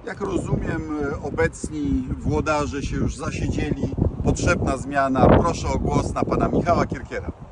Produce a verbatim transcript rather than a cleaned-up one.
Jak rozumiem, obecni włodarze się już zasiedzieli. Potrzebna zmiana. Proszę o głos na pana Michała Kierkiera.